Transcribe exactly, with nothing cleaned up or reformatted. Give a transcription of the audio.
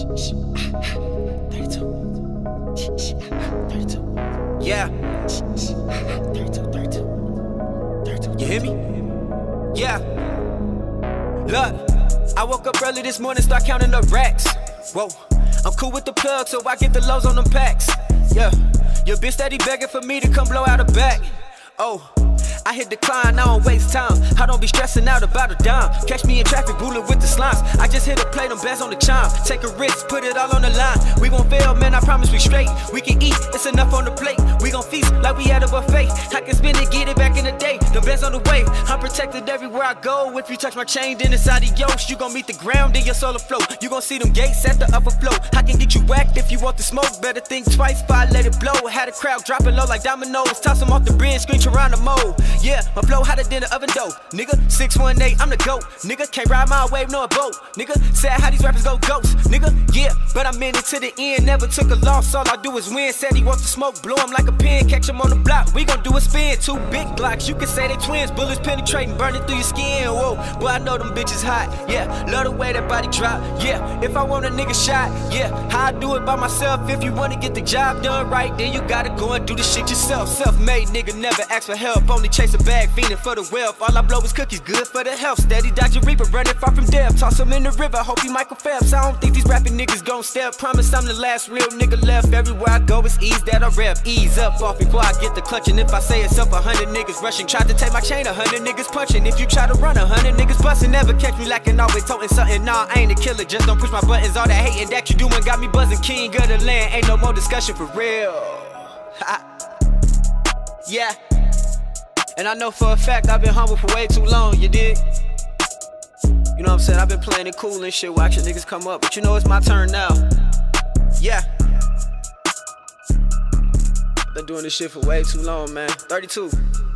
Yeah. You hear me? Yeah. Look, I woke up early this morning, start counting the racks. Whoa, I'm cool with the plug, so I get the lows on them packs. Yeah, your bitch steady begging for me to come blow out her back. Oh, I hit decline, I don't waste time. I don't be stressing out about a dime. Catch me in traffic, bullet with the slimes. I just hit a play, them bands on the chime. Take a risk, put it all on the line. We won't fail, man, I promise we straight. We can eat, it's enough on the plate. We gon' feast like we at a buffet. I can spend it, get it back in the day. The bands on the way, I'm protected everywhere I go. If you touch my chain, then it's adios. You gon' meet the ground, then your soul afloat. You gon' see them gates at the upper flow. I can get you whacked if you want the smoke. Better think twice before I let it blow. Had a crowd dropping low like dominoes. Toss them off the bridge, scream Geronimo. Yeah, my flow hotter than the oven dough. Nigga, six one eight, I'm the GOAT. Nigga, can't ride my wave, no a boat. Nigga, sad how these rappers go ghost. Nigga, yeah, but I'm in it to the end. Never took a loss, all I do is win. Said he wants to smoke, blow him like a pin. Catch him on the block, we gon' do a spin. Two big blocks, you can say they twins. Bullets penetrating, burning through your skin. Whoa, boy, I know them bitches hot. Yeah, love the way that body drop. Yeah, if I want a nigga shot. Yeah, how I do it by myself. If you wanna get the job done right, then you gotta go and do the shit yourself. Self-made nigga, never ask for help. Only chase a bag, fiending for the wealth. All I blow is cookies, good for the health. Steady dodge a reaper, running far from death. Toss him in the river, hope he Michael Phelps. I don't think these rapping niggas gon' step. Promise I'm the last real nigga left. Everywhere I go, it's ease that I rep. Ease up off before I get the clutching. If I say it's up, a hundred niggas rushing. Tried to take my chain, a hundred niggas punching. If you try to run, a hundred niggas busting. Never catch me lacking, always toting something. Nah, I ain't a killer, just don't push my buttons. All that hating that you doing got me buzzing. King of the land, ain't no more discussion for real. Yeah. And I know for a fact I've been humble for way too long, you dig? You know what I'm saying? I've been playing it cool and shit, watching niggas come up. But you know it's my turn now. Yeah. Been doing this shit for way too long, man. thirty-two.